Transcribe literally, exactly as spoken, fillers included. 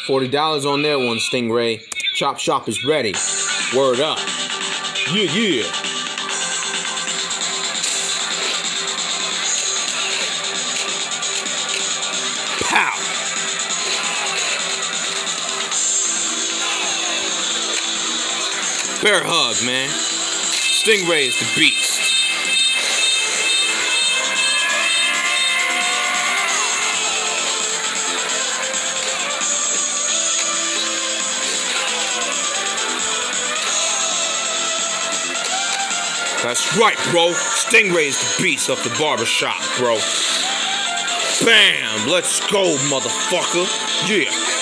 forty dollars on that one, Stingray. Chopshop is ready. Word up. Yeah, yeah. Pow. Bear hug, man. Stingray is the beast. That's right, bro. Stingray is the beast of the barbershop, bro. Bam! Let's go, motherfucker. Yeah.